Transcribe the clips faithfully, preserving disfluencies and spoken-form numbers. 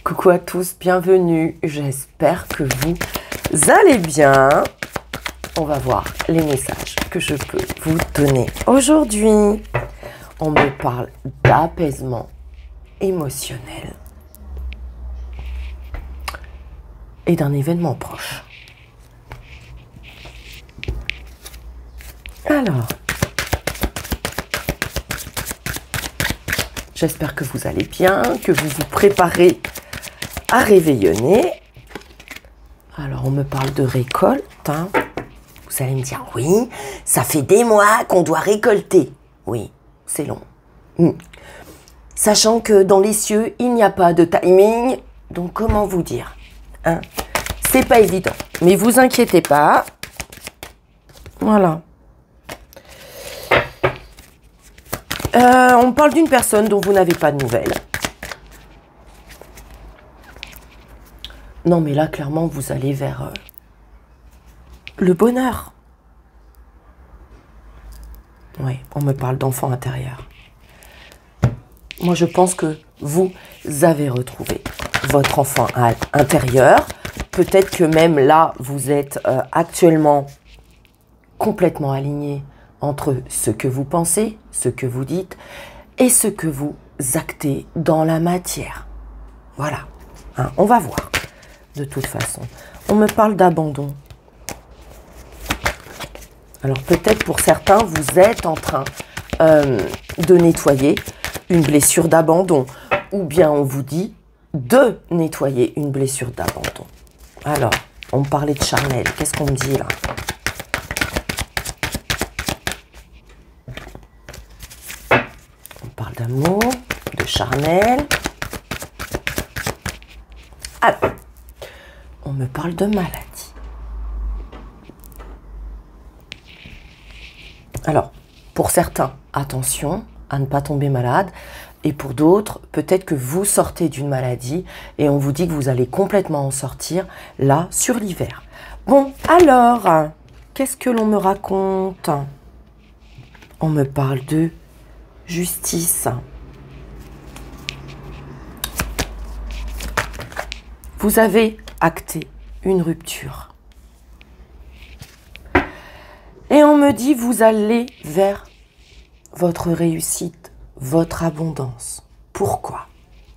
Coucou à tous, bienvenue. J'espère que vous allez bien. On va voir les messages que je peux vous donner. Aujourd'hui, on me parle d'apaisement émotionnel et d'un événement proche. Alors, j'espère que vous allez bien, que vous vous préparez à réveillonner. Alors, on me parle de récolte. Hein. Vous allez me dire, oui, ça fait des mois qu'on doit récolter. Oui, c'est long. Mmh. Sachant que dans les cieux, il n'y a pas de timing. Donc, comment vous dire hein? C'est pas évident. Mais vous inquiétez pas. Voilà. Euh, on parle d'une personne dont vous n'avez pas de nouvelles. Non, mais là, clairement, vous allez vers euh, le bonheur. Oui, on me parle d'enfant intérieur. Moi, je pense que vous avez retrouvé votre enfant intérieur. Peut-être que même là, vous êtes euh, actuellement complètement aligné entre ce que vous pensez, ce que vous dites et ce que vous actez dans la matière. Voilà, hein, on va voir. De toute façon, on me parle d'abandon. Alors peut-être pour certains, vous êtes en train euh, de nettoyer une blessure d'abandon. Ou bien on vous dit de nettoyer une blessure d'abandon. Alors, on me parlait de charnel. Qu'est-ce qu'on me dit là? On parle d'amour, de charnel. Alors, on me parle de maladie. Alors, pour certains, attention à ne pas tomber malade. Et pour d'autres, peut-être que vous sortez d'une maladie et on vous dit que vous allez complètement en sortir, là, sur l'hiver. Bon, alors, qu'est-ce que l'on me raconte? On me parle de justice. Vous avez acté une rupture. Et on me dit, vous allez vers votre réussite, votre abondance. Pourquoi?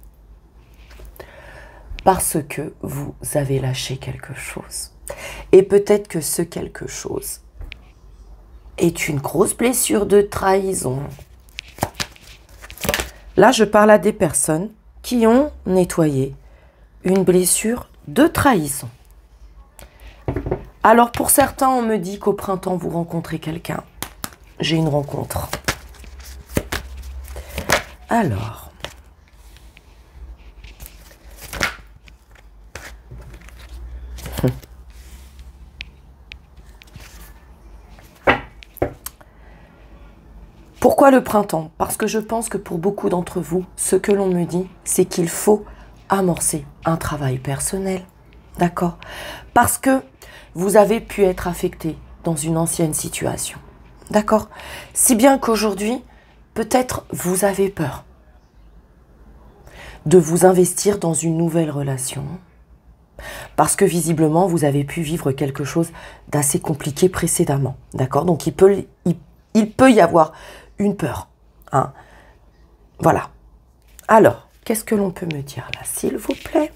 Parce que vous avez lâché quelque chose. Et peut-être que ce quelque chose est une grosse blessure de trahison. Là, je parle à des personnes qui ont nettoyé une blessure de trahison. Alors, pour certains, on me dit qu'au printemps, vous rencontrez quelqu'un. J'ai une rencontre. Alors, pourquoi le printemps? Parce que je pense que pour beaucoup d'entre vous, ce que l'on me dit, c'est qu'il faut amorcer un travail personnel. D'accord? Parce que vous avez pu être affecté dans une ancienne situation. D'accord? Si bien qu'aujourd'hui, peut-être vous avez peur de vous investir dans une nouvelle relation parce que visiblement, vous avez pu vivre quelque chose d'assez compliqué précédemment. D'accord? Donc, il peut, il, il peut y avoir une peur. Hein? Voilà. Alors, qu'est-ce que l'on peut me dire là, s'il vous plaît?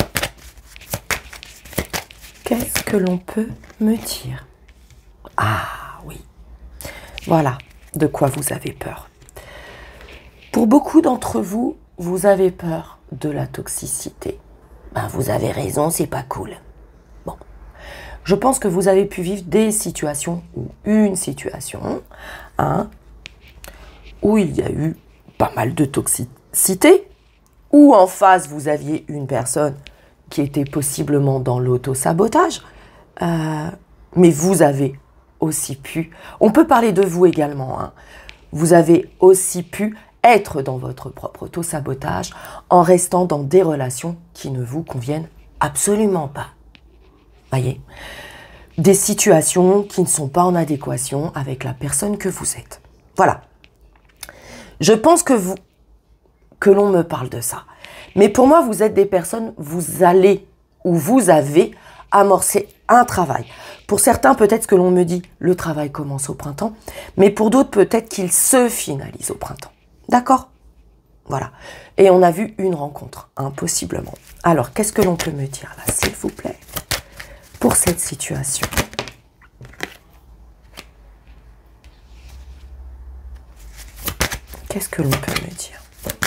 Qu'est-ce que l'on peut me dire? Ah oui. Voilà de quoi vous avez peur. Pour beaucoup d'entre vous, vous avez peur de la toxicité. Ben, vous avez raison, c'est pas cool. Bon. Je pense que vous avez pu vivre des situations ou une situation hein, où il y a eu pas mal de toxicité, où en face vous aviez une personne qui était possiblement dans l'auto-sabotage, euh, mais vous avez aussi pu, on peut parler de vous également, hein, vous avez aussi pu être dans votre propre auto-sabotage en restant dans des relations qui ne vous conviennent absolument pas. Voyez, des situations qui ne sont pas en adéquation avec la personne que vous êtes. Voilà. Je pense que vous, que l'on me parle de ça. Mais pour moi, vous êtes des personnes, vous allez ou vous avez amorcé un travail. Pour certains, peut-être que l'on me dit, le travail commence au printemps, mais pour d'autres, peut-être qu'il se finalise au printemps. D'accord? Voilà. Et on a vu une rencontre, hein, possiblement. Alors, qu'est-ce que l'on peut me dire là, s'il vous plaît, pour cette situation? Qu'est-ce que l'on peut me dire?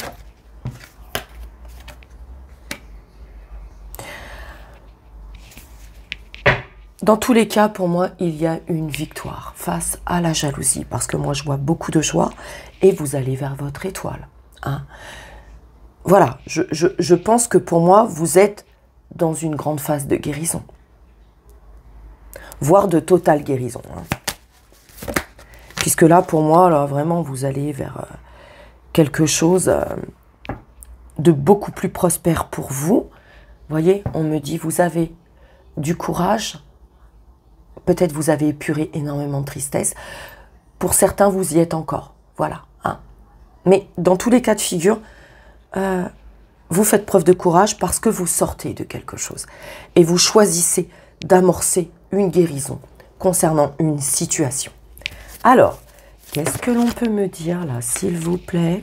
Dans tous les cas, pour moi, il y a une victoire face à la jalousie. Parce que moi, je vois beaucoup de joie et vous allez vers votre étoile. Hein. Voilà, je, je, je pense que pour moi, vous êtes dans une grande phase de guérison. Voire de totale guérison. Hein. Puisque là, pour moi, là, vraiment, vous allez vers euh, quelque chose euh, de beaucoup plus prospère pour vous. Vous voyez, on me dit, vous avez du courage. Peut-être vous avez épuré énormément de tristesse. Pour certains, vous y êtes encore. Voilà. Hein. Mais dans tous les cas de figure, euh, vous faites preuve de courage parce que vous sortez de quelque chose. Et vous choisissez d'amorcer une guérison concernant une situation. Alors, qu'est-ce que l'on peut me dire là, s'il vous plaît?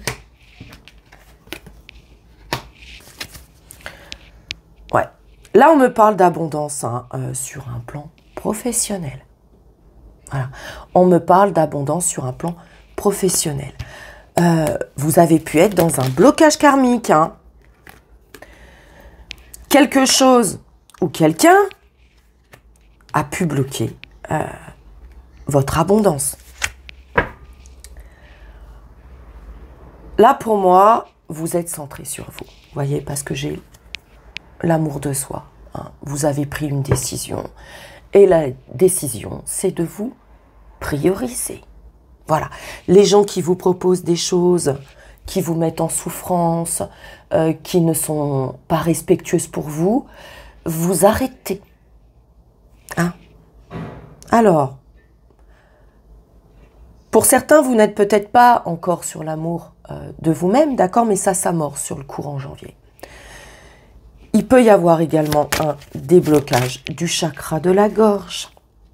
Ouais. Là, on me parle d'abondance hein, euh, sur un plan professionnel. Voilà. On me parle d'abondance sur un plan professionnel. Euh, vous avez pu être dans un blocage karmique. Hein. Quelque chose ou quelqu'un a pu bloquer euh, votre abondance. Là, pour moi, vous êtes centré sur vous. Vous voyez, parce que j'ai l'amour de soi. Hein. Vous avez pris une décision. Et la décision, c'est de vous prioriser. Voilà. Les gens qui vous proposent des choses, qui vous mettent en souffrance, euh, qui ne sont pas respectueuses pour vous, vous arrêtez. Hein? Alors, pour certains, vous n'êtes peut-être pas encore sur l'amour euh, de vous-même, d'accord, mais ça s'amorce sur le courant janvier. Il peut y avoir également un déblocage du chakra de la gorge.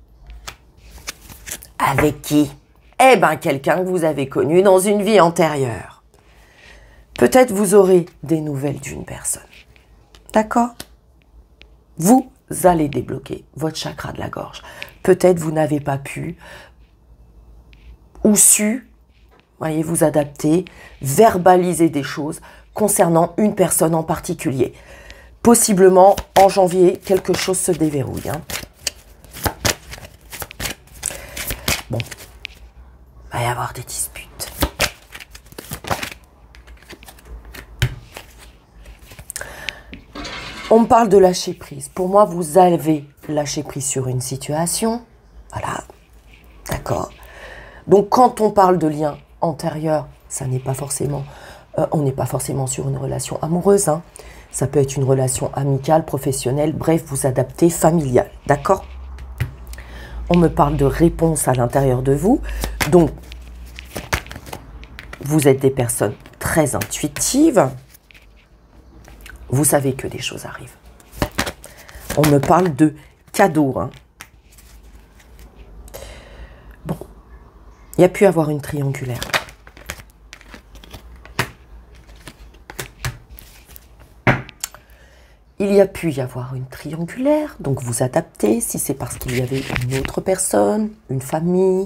Avec qui? Eh bien, quelqu'un que vous avez connu dans une vie antérieure. Peut-être vous aurez des nouvelles d'une personne. D'accord? Vous allez débloquer votre chakra de la gorge. Peut-être vous n'avez pas pu ou su, voyez, vous adapter, verbaliser des choses concernant une personne en particulier. Possiblement, en janvier, quelque chose se déverrouille. Hein. Bon, il va y avoir des disputes. On me parle de lâcher prise. Pour moi, vous avez lâché prise sur une situation. Voilà, d'accord. Donc, quand on parle de lien antérieur, ça n'est pas forcément, euh, on n'est pas forcément sur une relation amoureuse, hein. Ça peut être une relation amicale, professionnelle, bref, vous adaptez, familiale, d'accord? On me parle de réponse à l'intérieur de vous. Donc, vous êtes des personnes très intuitives. Vous savez que des choses arrivent. On me parle de cadeaux. Hein. Bon, il y a pu avoir une triangulaire. Il y a pu y avoir une triangulaire, donc vous adaptez, si c'est parce qu'il y avait une autre personne, une famille,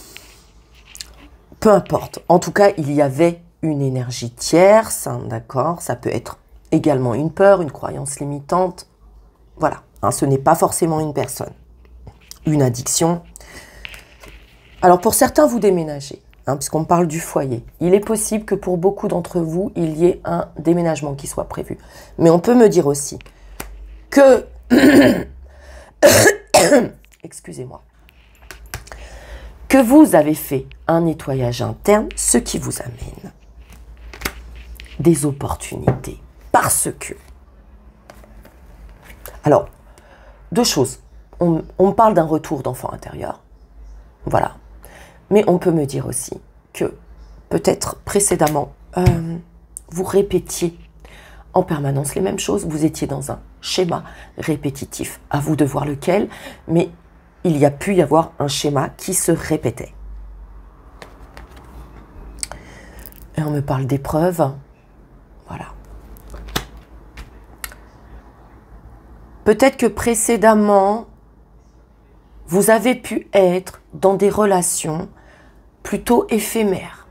peu importe. En tout cas, il y avait une énergie tierce, hein, d'accord? Ça peut être également une peur, une croyance limitante. Voilà, hein, ce n'est pas forcément une personne. Une addiction. Alors pour certains, vous déménagez, hein, puisqu'on parle du foyer. Il est possible que pour beaucoup d'entre vous, il y ait un déménagement qui soit prévu. Mais on peut me dire aussi que... Excusez-moi. Que vous avez fait un nettoyage interne, ce qui vous amène des opportunités. Parce que... Alors, deux choses. On, on parle d'un retour d'enfant intérieur. Voilà. Mais on peut me dire aussi que peut-être précédemment, euh, vous répétiez en permanence les mêmes choses. Vous étiez dans un schéma répétitif. À vous de voir lequel, mais il y a pu y avoir un schéma qui se répétait. Et on me parle d'épreuves. Voilà. Peut-être que précédemment, vous avez pu être dans des relations plutôt éphémères,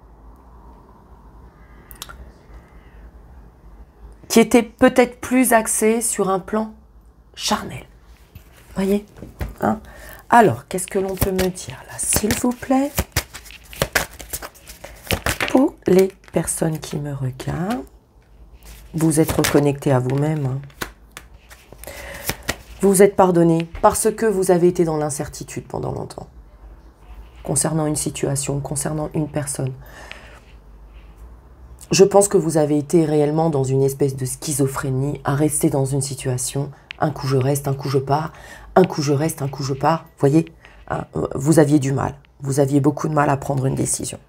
qui étaient peut-être plus axées sur un plan charnel. Voyez, hein? Alors, qu'est-ce que l'on peut me dire là, s'il vous plaît? Pour les personnes qui me regardent, vous êtes reconnectés à vous-même. Hein. Vous vous êtes pardonné parce que vous avez été dans l'incertitude pendant longtemps. Concernant une situation, concernant une personne. Je pense que vous avez été réellement dans une espèce de schizophrénie, à rester dans une situation, un coup je reste, un coup je pars, un coup je reste, un coup je pars. Vous voyez, hein, vous aviez du mal. Vous aviez beaucoup de mal à prendre une décision.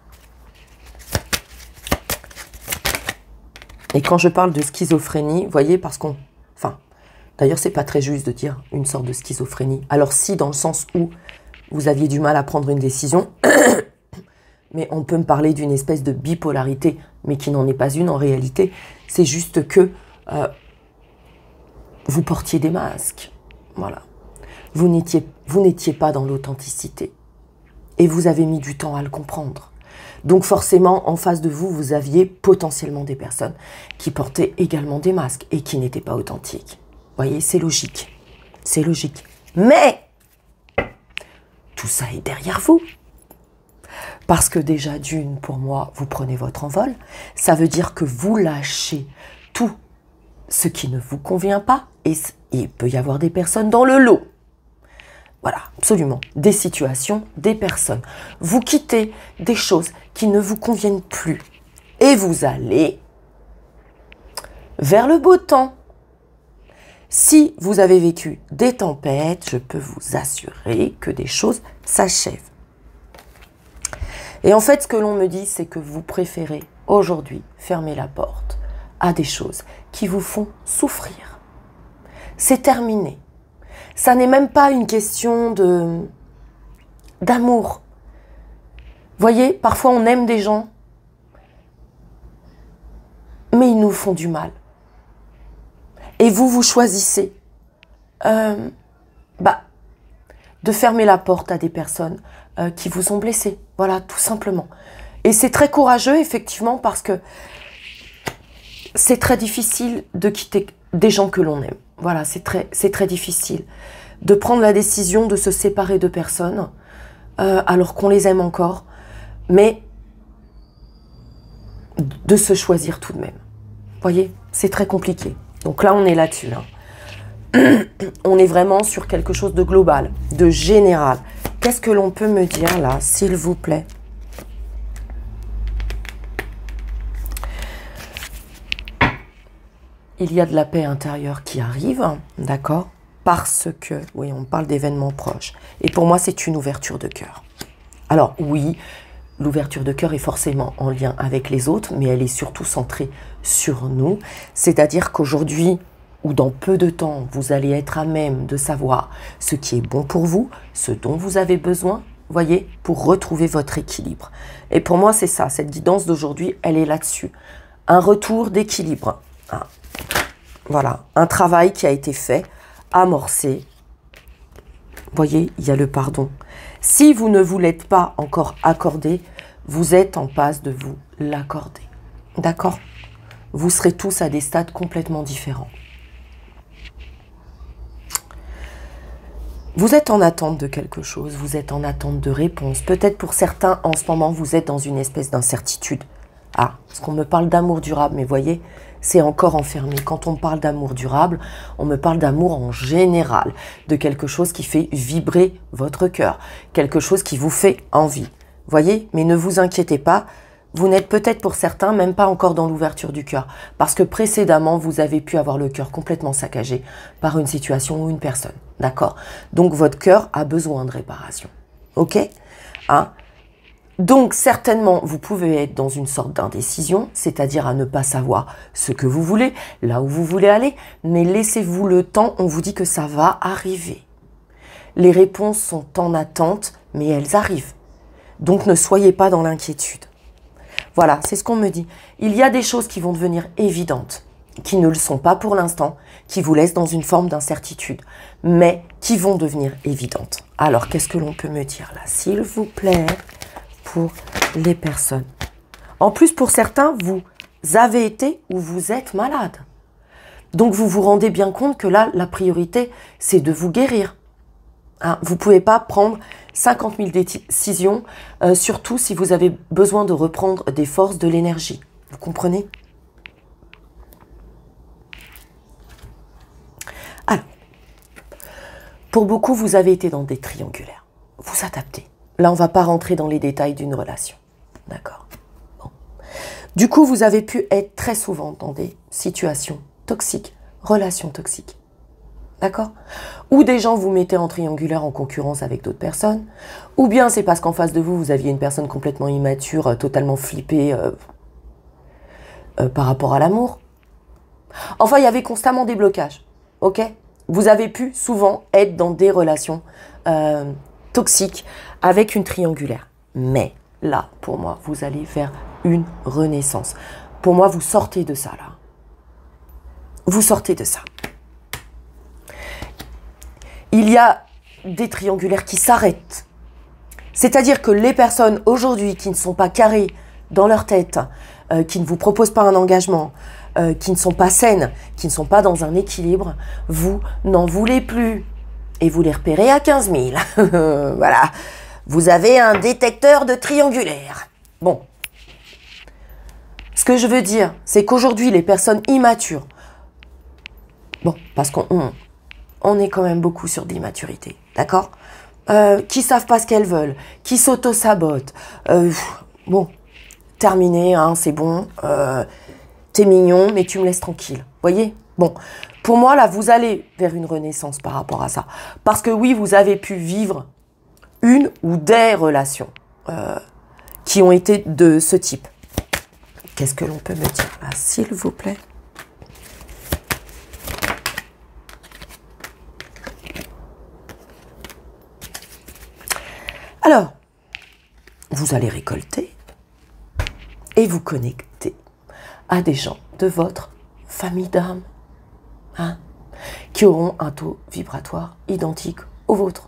Et quand je parle de schizophrénie, vous voyez, parce qu'on... Enfin, d'ailleurs, c'est pas très juste de dire une sorte de schizophrénie. Alors si, dans le sens où vous aviez du mal à prendre une décision, mais on peut me parler d'une espèce de bipolarité, mais qui n'en est pas une en réalité. C'est juste que euh, vous portiez des masques. Voilà. Vous n'étiez, vous n'étiez pas dans l'authenticité. Et vous avez mis du temps à le comprendre. Donc forcément, en face de vous, vous aviez potentiellement des personnes qui portaient également des masques et qui n'étaient pas authentiques. Vous voyez, c'est logique. C'est logique. Mais tout ça est derrière vous. Parce que déjà, d'une, pour moi, vous prenez votre envol. Ça veut dire que vous lâchez tout ce qui ne vous convient pas. Et il peut y avoir des personnes dans le lot. Voilà, absolument. Des situations, des personnes. Vous quittez des choses qui ne vous conviennent plus. Et vous allez vers le beau temps. Si vous avez vécu des tempêtes, je peux vous assurer que des choses s'achèvent. Et en fait, ce que l'on me dit, c'est que vous préférez aujourd'hui fermer la porte à des choses qui vous font souffrir. C'est terminé. Ça n'est même pas une question de d'amour. Voyez, parfois on aime des gens, mais ils nous font du mal. Et vous, vous choisissez euh, bah, de fermer la porte à des personnes euh, qui vous ont blessé. Voilà, tout simplement. Et c'est très courageux, effectivement, parce que c'est très difficile de quitter des gens que l'on aime. Voilà, c'est très, c'est très difficile de prendre la décision de se séparer de personnes euh, alors qu'on les aime encore, mais de se choisir tout de même. Vous voyez, c'est très compliqué. Donc là, on est là-dessus. Hein. On est vraiment sur quelque chose de global, de général. Qu'est-ce que l'on peut me dire là, s'il vous plaît? Il y a de la paix intérieure qui arrive, d'accord? Parce que, oui, on parle d'événements proches. Et pour moi, c'est une ouverture de cœur. Alors oui, l'ouverture de cœur est forcément en lien avec les autres, mais elle est surtout centrée sur nous. C'est-à-dire qu'aujourd'hui, ou dans peu de temps, vous allez être à même de savoir ce qui est bon pour vous, ce dont vous avez besoin, voyez, pour retrouver votre équilibre. Et pour moi, c'est ça, cette guidance d'aujourd'hui, elle est là-dessus. Un retour d'équilibre. Ah. Voilà, un travail qui a été fait, amorcé. Voyez, il y a le pardon. Si vous ne vous l'êtes pas encore accordé, vous êtes en passe de vous l'accorder. D'accord? Vous serez tous à des stades complètement différents. Vous êtes en attente de quelque chose, vous êtes en attente de réponse. Peut-être pour certains, en ce moment, vous êtes dans une espèce d'incertitude. Ah, parce qu'on me parle d'amour durable, mais voyez, c'est encore enfermé. Quand on parle d'amour durable, on me parle d'amour en général, de quelque chose qui fait vibrer votre cœur, quelque chose qui vous fait envie. Voyez, mais ne vous inquiétez pas, vous n'êtes peut-être pour certains même pas encore dans l'ouverture du cœur, parce que précédemment, vous avez pu avoir le cœur complètement saccagé par une situation ou une personne, d'accord? Donc votre cœur a besoin de réparation, ok? Hein? Donc certainement, vous pouvez être dans une sorte d'indécision, c'est-à-dire à ne pas savoir ce que vous voulez, là où vous voulez aller, mais laissez-vous le temps, on vous dit que ça va arriver. Les réponses sont en attente, mais elles arrivent. Donc ne soyez pas dans l'inquiétude. Voilà, c'est ce qu'on me dit. Il y a des choses qui vont devenir évidentes, qui ne le sont pas pour l'instant, qui vous laissent dans une forme d'incertitude, mais qui vont devenir évidentes. Alors, qu'est-ce que l'on peut me dire là, s'il vous plaît, pour les personnes? En plus, pour certains, vous avez été ou vous êtes malade. Donc, vous vous rendez bien compte que là, la priorité, c'est de vous guérir. Hein, vous ne pouvez pas prendre cinquante mille décisions, euh, surtout si vous avez besoin de reprendre des forces, de l'énergie. Vous comprenez? Alors, pour beaucoup, vous avez été dans des triangulaires. Vous adaptez. Là, on ne va pas rentrer dans les détails d'une relation. D'accord? Bon. Du coup, vous avez pu être très souvent dans des situations toxiques, relations toxiques. D'accord? Ou des gens vous mettez en triangulaire en concurrence avec d'autres personnes, ou bien c'est parce qu'en face de vous, vous aviez une personne complètement immature, euh, totalement flippée euh, euh, par rapport à l'amour. Enfin, il y avait constamment des blocages. Ok? Vous avez pu souvent être dans des relations euh, toxiques avec une triangulaire. Mais là, pour moi, vous allez faire une renaissance. Pour moi, vous sortez de ça, là. Vous sortez de ça. Il y a des triangulaires qui s'arrêtent. C'est-à-dire que les personnes aujourd'hui qui ne sont pas carrées dans leur tête, euh, qui ne vous proposent pas un engagement, euh, qui ne sont pas saines, qui ne sont pas dans un équilibre, vous n'en voulez plus. Et vous les repérez à quinze mille. Voilà. Vous avez un détecteur de triangulaire. Bon. Ce que je veux dire, c'est qu'aujourd'hui, les personnes immatures, bon, parce qu'on on, on est quand même beaucoup sur de l'immaturité, d'accord, euh, qui savent pas ce qu'elles veulent, qui s'auto-sabotent. Euh, bon, terminé, hein, c'est bon. Euh, T'es mignon, mais tu me laisses tranquille. Voyez? Bon, pour moi, là, vous allez vers une renaissance par rapport à ça. Parce que oui, vous avez pu vivre une ou des relations euh, qui ont été de ce type. Qu'est-ce que l'on peut me dire là, s'il vous plaît? Alors, vous allez récolter et vous connecter à des gens de votre famille d'âme, hein, qui auront un taux vibratoire identique au vôtre.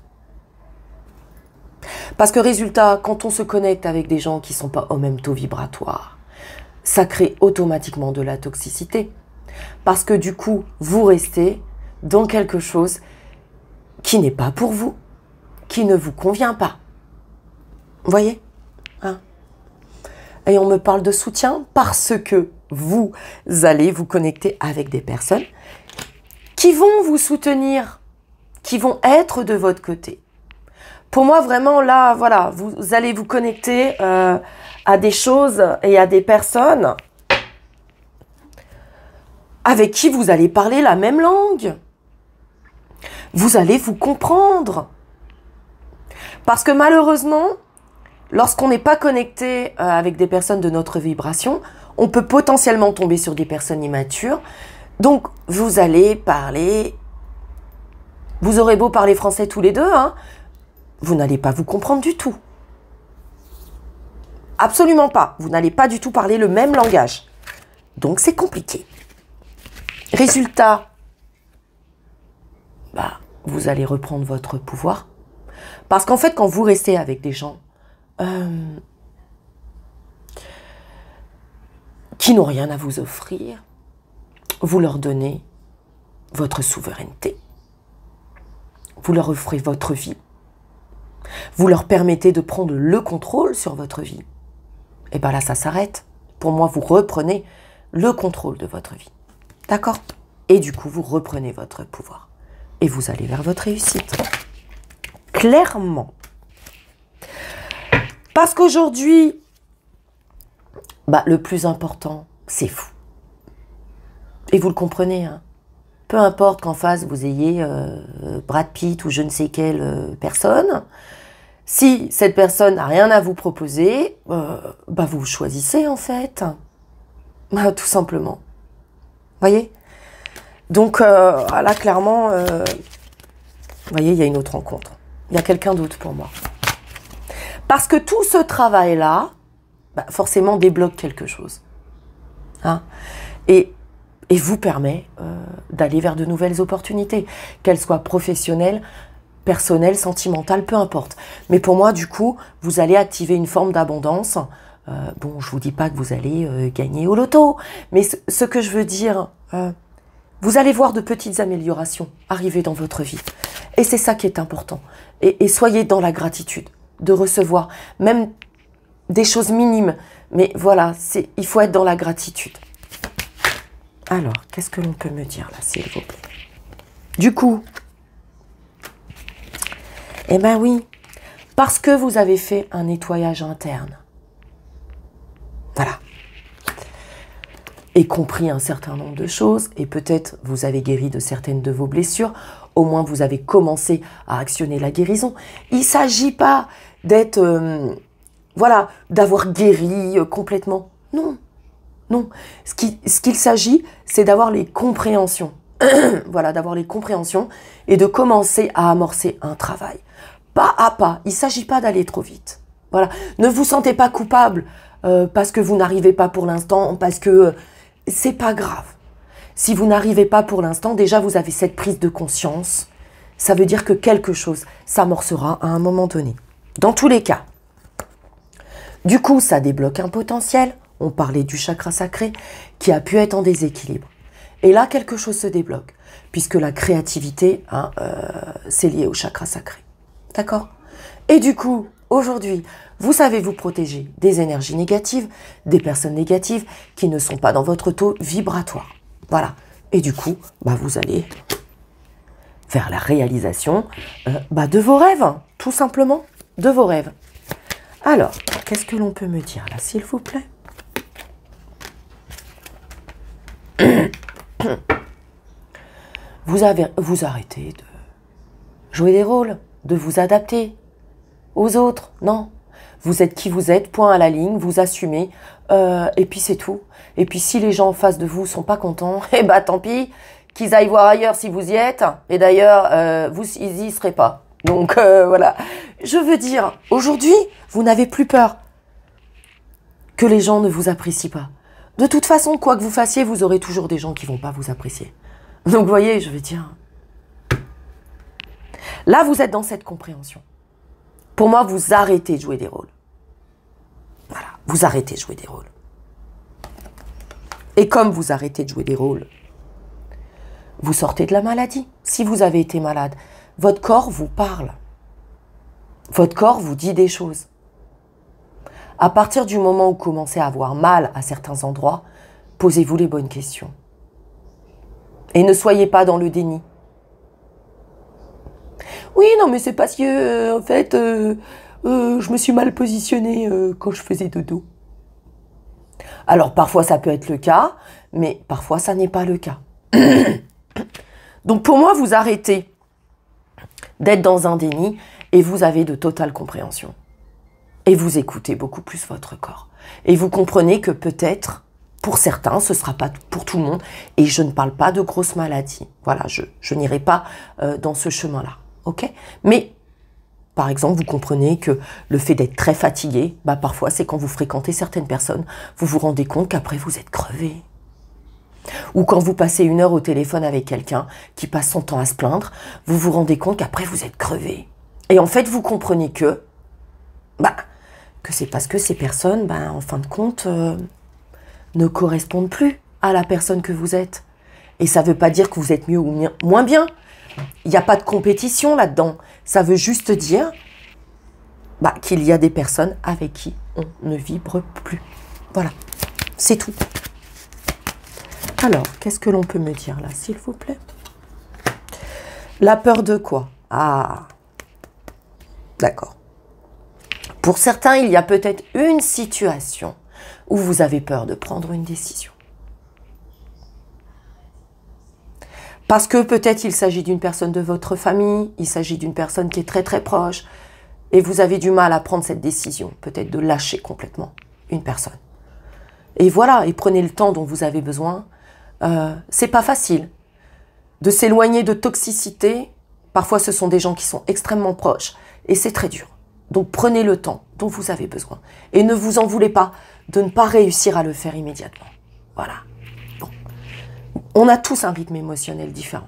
Parce que résultat, quand on se connecte avec des gens qui ne sont pas au même taux vibratoire, ça crée automatiquement de la toxicité. Parce que du coup, vous restez dans quelque chose qui n'est pas pour vous, qui ne vous convient pas. Vous voyez, hein? Et on me parle de soutien parce que vous allez vous connecter avec des personnes qui vont vous soutenir, qui vont être de votre côté. Pour moi, vraiment, là, voilà, vous allez vous connecter euh, à des choses et à des personnes avec qui vous allez parler la même langue. Vous allez vous comprendre. Parce que malheureusement, lorsqu'on n'est pas connecté euh, avec des personnes de notre vibration, on peut potentiellement tomber sur des personnes immatures. Donc, vous allez parler... Vous aurez beau parler français tous les deux, hein, vous n'allez pas vous comprendre du tout. Absolument pas. Vous n'allez pas du tout parler le même langage. Donc, c'est compliqué. Résultat, bah, vous allez reprendre votre pouvoir. Parce qu'en fait, quand vous restez avec des gens euh, qui n'ont rien à vous offrir, vous leur donnez votre souveraineté. Vous leur offrez votre vie. Vous leur permettez de prendre le contrôle sur votre vie. Et bien là, ça s'arrête. Pour moi, vous reprenez le contrôle de votre vie. D'accord? Et du coup, vous reprenez votre pouvoir. Et vous allez vers votre réussite. Clairement. Parce qu'aujourd'hui, bah, le plus important, c'est vous. Et vous le comprenez, hein. Peu importe qu'en face, vous ayez euh, Brad Pitt ou je ne sais quelle euh, personne, Si cette personne n'a rien à vous proposer, euh, bah vous choisissez en fait. Bah, tout simplement. Voyez? Donc euh, là, clairement, euh, vous voyez, il y a une autre rencontre. Il y a quelqu'un d'autre pour moi. Parce que tout ce travail-là, bah, forcément débloque quelque chose. Hein? Et, et vous permet euh, d'aller vers de nouvelles opportunités, qu'elles soient professionnelles, personnelles, sentimentales, peu importe. Mais pour moi, du coup, vous allez activer une forme d'abondance. Euh, bon, je vous dis pas que vous allez euh, gagner au loto, mais ce, ce que je veux dire, euh, vous allez voir de petites améliorations arriver dans votre vie. Et c'est ça qui est important. Et, et soyez dans la gratitude de recevoir, même des choses minimes. Mais voilà, c'est, il faut être dans la gratitude. Alors, qu'est-ce que l'on peut me dire là, s'il vous plaît? Du coup, eh ben oui, parce que vous avez fait un nettoyage interne. Voilà. Et compris un certain nombre de choses, et peut-être vous avez guéri de certaines de vos blessures, au moins vous avez commencé à actionner la guérison. Il ne s'agit pas d'être, euh, voilà, d'avoir guéri euh, complètement. Non, non. Ce qui, ce qu'il s'agit, c'est d'avoir les compréhensions. Voilà, d'avoir les compréhensions et de commencer à amorcer un travail. Pas à pas, il ne s'agit pas d'aller trop vite. Voilà, ne vous sentez pas coupable euh, parce que vous n'arrivez pas pour l'instant, parce que euh, c'est pas grave. Si vous n'arrivez pas pour l'instant, déjà vous avez cette prise de conscience. Ça veut dire que quelque chose s'amorcera à un moment donné. Dans tous les cas. Du coup, ça débloque un potentiel. On parlait du chakra sacré qui a pu être en déséquilibre. Et là, quelque chose se débloque. Puisque la créativité, hein, euh, c'est lié au chakra sacré. D'accord? Et du coup, aujourd'hui, vous savez vous protéger des énergies négatives, des personnes négatives qui ne sont pas dans votre taux vibratoire. Voilà. Et du coup, bah, vous allez vers la réalisation euh, bah, de vos rêves, tout simplement, de vos rêves. Alors, qu'est-ce que l'on peut me dire là, s'il vous plaît? Vous avez, vous arrêtez de jouer des rôles, de vous adapter aux autres, non. Vous êtes qui vous êtes, point à la ligne, vous assumez, euh, et puis c'est tout. Et puis si les gens en face de vous sont pas contents, eh bah tant pis, qu'ils aillent voir ailleurs si vous y êtes, et d'ailleurs, euh, vous, ils y seraient pas. Donc euh, voilà, je veux dire, aujourd'hui, vous n'avez plus peur que les gens ne vous apprécient pas. De toute façon, quoi que vous fassiez, vous aurez toujours des gens qui vont pas vous apprécier. Donc vous voyez, je veux dire, là vous êtes dans cette compréhension. Pour moi, vous arrêtez de jouer des rôles. Voilà, vous arrêtez de jouer des rôles. Et comme vous arrêtez de jouer des rôles, vous sortez de la maladie. Si vous avez été malade, votre corps vous parle. Votre corps vous dit des choses. À partir du moment où vous commencez à avoir mal à certains endroits, posez-vous les bonnes questions. Et ne soyez pas dans le déni. Oui, non, mais c'est parce que, euh, en fait, euh, euh, je me suis mal positionnée euh, quand je faisais dodo. Alors, parfois, ça peut être le cas, mais parfois, ça n'est pas le cas. Donc, pour moi, vous arrêtez d'être dans un déni et vous avez de totales compréhensions. Et vous écoutez beaucoup plus votre corps. Et vous comprenez que peut-être, pour certains, ce ne sera pas pour tout le monde. Et je ne parle pas de grosses maladies. Voilà, je, je n'irai pas euh, dans ce chemin-là. Ok? Mais, par exemple, vous comprenez que le fait d'être très fatigué, bah, parfois, c'est quand vous fréquentez certaines personnes, vous vous rendez compte qu'après, vous êtes crevé. Ou quand vous passez une heure au téléphone avec quelqu'un qui passe son temps à se plaindre, vous vous rendez compte qu'après, vous êtes crevé. Et en fait, vous comprenez que, bah, que c'est parce que ces personnes, bah, en fin de compte, euh, ne correspondent plus à la personne que vous êtes. Et ça ne veut pas dire que vous êtes mieux ou moins bien. Il n'y a pas de compétition là-dedans. Ça veut juste dire bah, qu'il y a des personnes avec qui on ne vibre plus. Voilà, c'est tout. Alors, qu'est-ce que l'on peut me dire là, s'il vous plaît? La peur de quoi? Ah, d'accord. Pour certains, il y a peut-être une situation où vous avez peur de prendre une décision. Parce que peut-être il s'agit d'une personne de votre famille, il s'agit d'une personne qui est très très proche, Et vous avez du mal à prendre cette décision, peut-être de lâcher complètement une personne. Et voilà, et prenez le temps dont vous avez besoin. Euh, c'est pas facile de s'éloigner de toxicité. Parfois, ce sont des gens qui sont extrêmement proches et c'est très dur. Donc, prenez le temps dont vous avez besoin. Et ne vous en voulez pas de ne pas réussir à le faire immédiatement. Voilà. Bon. On a tous un rythme émotionnel différent.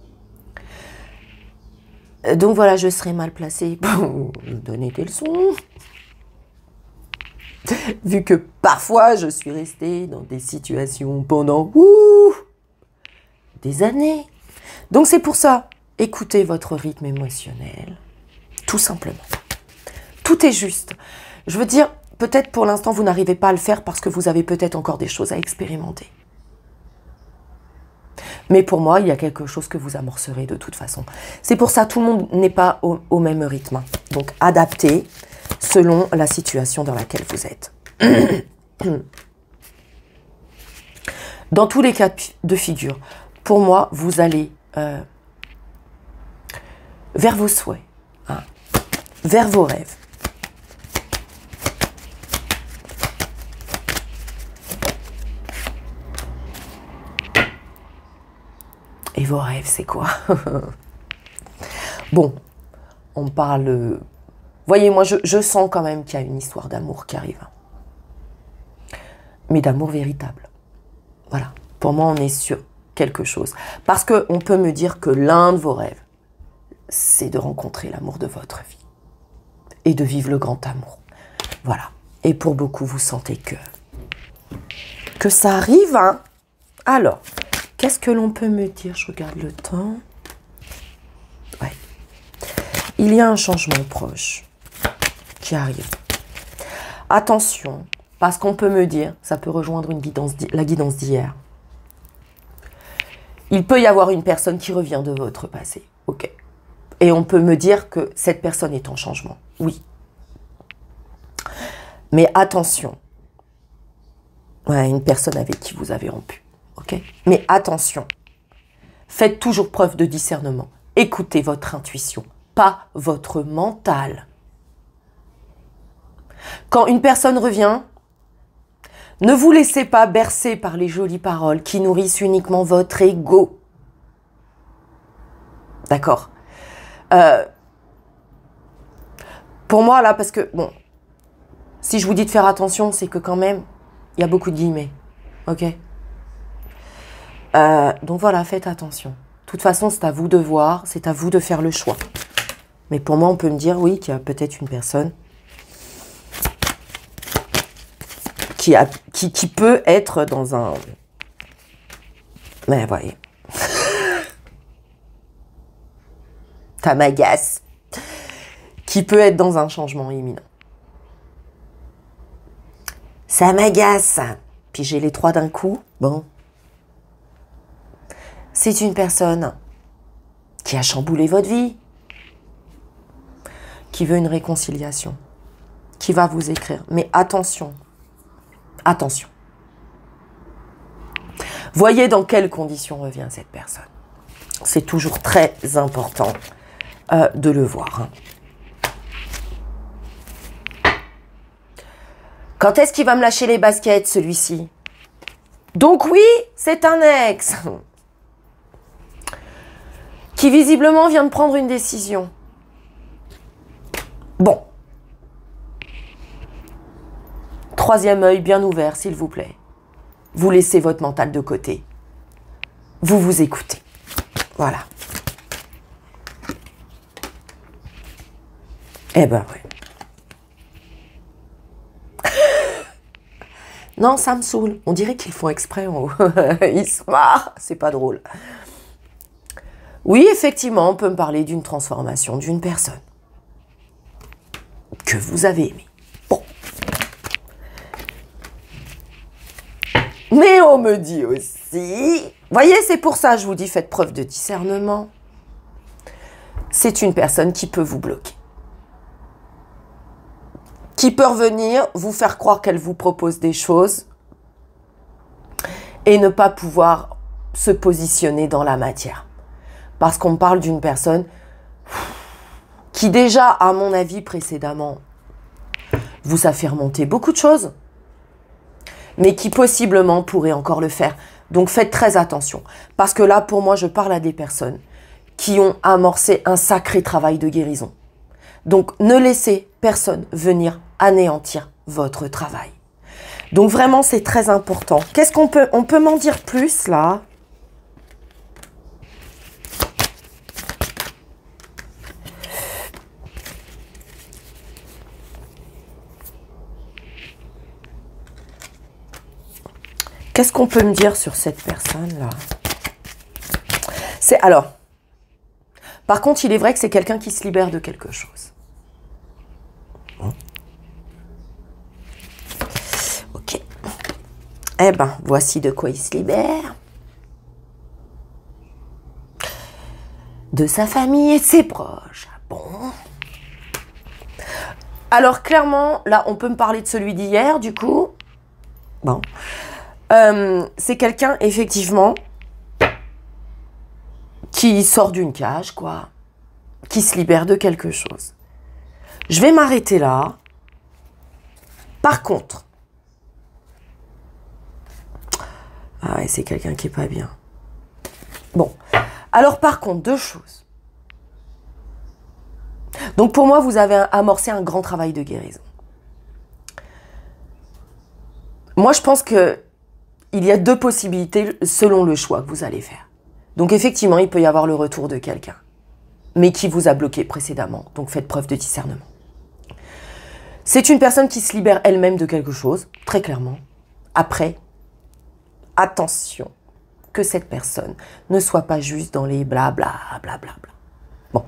Donc voilà, je serai mal placée pour vous donner des leçons. Vu que parfois, je suis restée dans des situations pendant ouh, des années. Donc c'est pour ça, écoutez votre rythme émotionnel, tout simplement. Tout est juste. Je veux dire, peut-être pour l'instant, vous n'arrivez pas à le faire parce que vous avez peut-être encore des choses à expérimenter. Mais pour moi, il y a quelque chose que vous amorcerez de toute façon. C'est pour ça, tout le monde n'est pas au, au même rythme. Donc, adaptez selon la situation dans laquelle vous êtes. Dans tous les cas de figure, pour moi, vous allez euh, vers vos souhaits, hein, vers vos rêves. Et vos rêves, c'est quoi? Bon, on parle... Voyez, moi, je, je sens quand même qu'il y a une histoire d'amour qui arrive. Mais d'amour véritable. Voilà. Pour moi, on est sur quelque chose. Parce qu'on peut me dire que l'un de vos rêves, c'est de rencontrer l'amour de votre vie. Et de vivre le grand amour. Voilà. Et pour beaucoup, vous sentez que... Que ça arrive, hein? Alors... Qu'est-ce que l'on peut me dire? Je regarde le temps. Ouais. Il y a un changement proche qui arrive. Attention, parce qu'on peut me dire, ça peut rejoindre une guidance, la guidance d'hier. Il peut y avoir une personne qui revient de votre passé. Ok. Et on peut me dire que cette personne est en changement. Oui. Mais attention. Ouais, une personne avec qui vous avez rompu. Okay. Mais attention, faites toujours preuve de discernement. Écoutez votre intuition, pas votre mental. Quand une personne revient, ne vous laissez pas bercer par les jolies paroles qui nourrissent uniquement votre ego. D'accord. euh, Pour moi, là, parce que, bon, si je vous dis de faire attention, c'est que quand même, il y a beaucoup de guillemets. Ok ? Euh, donc voilà, faites attention. De toute façon, c'est à vous de voir, c'est à vous de faire le choix. Mais pour moi, on peut me dire, oui, qu'il y a peut-être une personne qui, a, qui, qui peut être dans un... Mais voyez. Ça m'agace. Qui peut être dans un changement imminent. Ça m'agace. Puis j'ai les trois d'un coup. Bon. C'est une personne qui a chamboulé votre vie, qui veut une réconciliation, qui va vous écrire. Mais attention, attention. Voyez dans quelles conditions revient cette personne. C'est toujours très important euh, de le voir. Hein. Quand est-ce qu'il va me lâcher les baskets, celui-ci? Donc oui, c'est un ex qui visiblement vient de prendre une décision. Bon. Troisième œil bien ouvert, s'il vous plaît. Vous laissez votre mental de côté. Vous vous écoutez. Voilà. Eh ben ouais. Non, ça me saoule. On dirait qu'ils font exprès en haut. Ils se marrent. C'est pas drôle. Oui, effectivement, on peut me parler d'une transformation d'une personne que vous avez aimée. Bon. Mais on me dit aussi... Voyez, c'est pour ça que je vous dis, faites preuve de discernement. C'est une personne qui peut vous bloquer. Qui peut revenir, vous faire croire qu'elle vous propose des choses et ne pas pouvoir se positionner dans la matière. Parce qu'on me parle d'une personne qui déjà, à mon avis, précédemment, vous a fait remonter beaucoup de choses, mais qui possiblement pourrait encore le faire. Donc faites très attention. Parce que là, pour moi, je parle à des personnes qui ont amorcé un sacré travail de guérison. Donc ne laissez personne venir anéantir votre travail. Donc vraiment, c'est très important. Qu'est-ce qu'on peut, on peut m'en dire plus là? Qu'est-ce qu'on peut me dire sur cette personne-là? C'est alors, par contre, il est vrai que c'est quelqu'un qui se libère de quelque chose. Ok. Eh ben, voici de quoi il se libère. De sa famille et de ses proches. Bon. Alors, clairement, là, on peut me parler de celui d'hier, du coup. Bon. Euh, c'est quelqu'un, effectivement, qui sort d'une cage, quoi. Qui se libère de quelque chose. Je vais m'arrêter là. Par contre... Ah ouais, c'est quelqu'un qui est pas bien. Bon. Alors, par contre, deux choses. Donc, pour moi, vous avez amorcé un grand travail de guérison. Moi, je pense que il y a deux possibilités selon le choix que vous allez faire. Donc effectivement, il peut y avoir le retour de quelqu'un, mais qui vous a bloqué précédemment. Donc faites preuve de discernement. C'est une personne qui se libère elle-même de quelque chose, très clairement. Après, attention que cette personne ne soit pas juste dans les blabla, blabla, bla. Bon.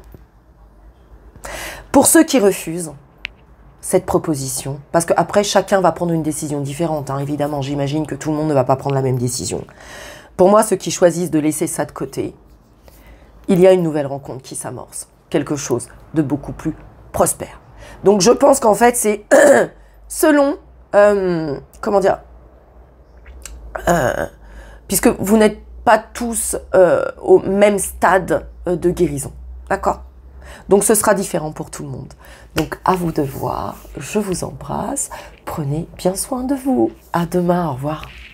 Pour ceux qui refusent cette proposition, parce qu'après, chacun va prendre une décision différente, hein, évidemment, j'imagine que tout le monde ne va pas prendre la même décision. Pour moi, ceux qui choisissent de laisser ça de côté, il y a une nouvelle rencontre qui s'amorce, quelque chose de beaucoup plus prospère. Donc, je pense qu'en fait, c'est selon, euh, comment dire, euh, puisque vous n'êtes pas tous euh, au même stade euh, de guérison, d'accord ? Donc, ce sera différent pour tout le monde. Donc, à vous de voir. Je vous embrasse. Prenez bien soin de vous. À demain. Au revoir.